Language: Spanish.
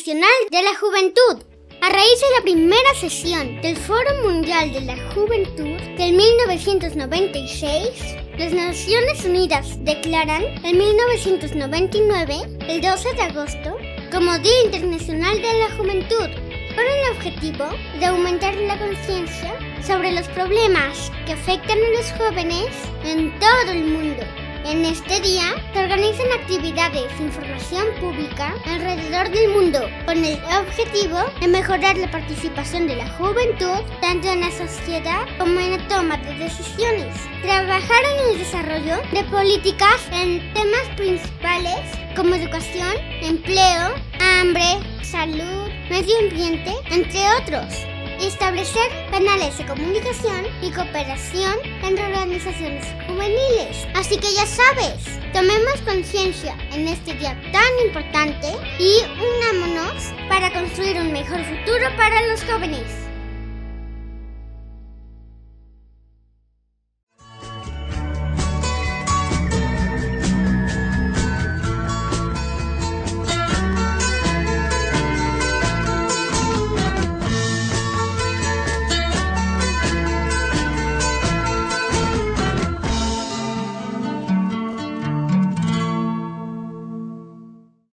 Internacional de la Juventud. A raíz de la primera sesión del Foro Mundial de la Juventud del 1996, las Naciones Unidas declaran en 1999, el 12 de agosto, como Día Internacional de la Juventud, con el objetivo de aumentar la conciencia sobre los problemas que afectan a los jóvenes en todo el mundo. En este día se organizan actividades de información pública alrededor del mundo con el objetivo de mejorar la participación de la juventud tanto en la sociedad como en la toma de decisiones. Trabajar en el desarrollo de políticas en temas principales como educación, empleo, hambre, salud, medio ambiente, entre otros. Establecer canales de comunicación y cooperación entre organizaciones juveniles. Así que ya sabes, tomemos conciencia en este día tan importante y unámonos para construir un mejor futuro para los jóvenes.